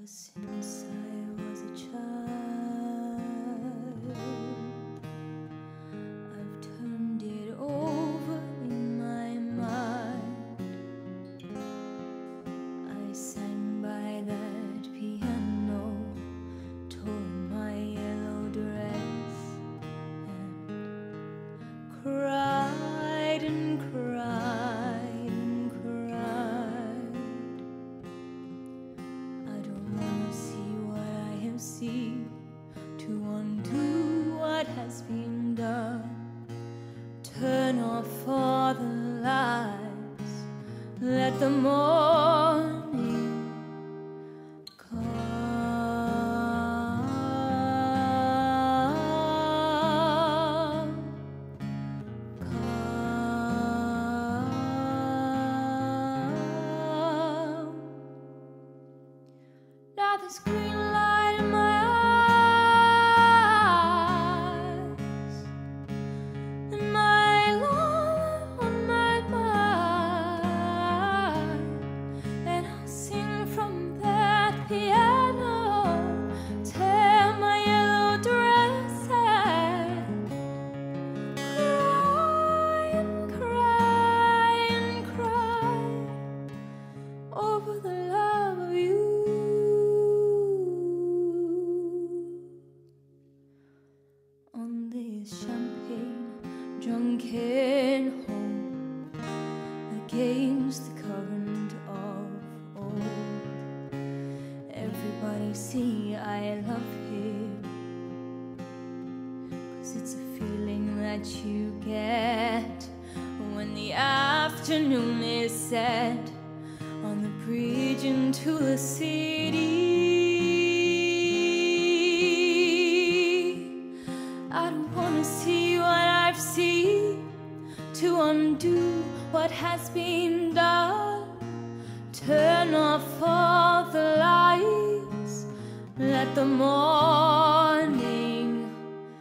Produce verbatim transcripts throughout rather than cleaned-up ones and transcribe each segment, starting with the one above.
since I was a child, I've turned it over in my mind. I sang by that piano, tore my yellow dress, and cried and cried and cried. I don't wanna see what I have seen, to undo what has been done. Turn off all the lights, let the morning come, come. Now this green light in my eyes, and my love on my mind, and I'll sing from that piano, tear my yellow dress and cry and cry and cry over the love of you. On this champagne drunken home, against the current of old, everybody see I love him, 'cause it's a feeling that you get when the afternoon is set on the bridge into the city. I don't wanna see what I've seen, to undo what has been done. Turn off all the lights, let the morning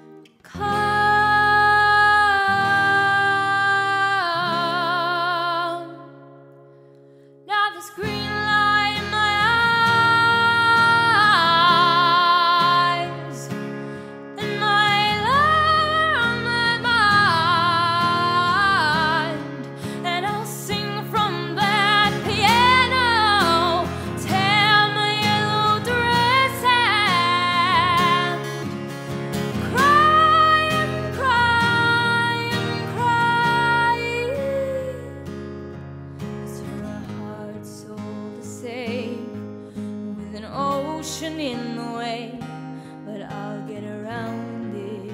come. Now this green light in my eyes, and my love on my mind, and I'll sing from that piano, tear my yellow dress and cry and cry and cry. Is your heart soul the same, with an ocean in the way? But I'll get around it,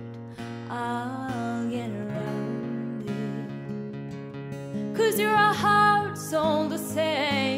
I'll get around it, 'cause your heart's all the same.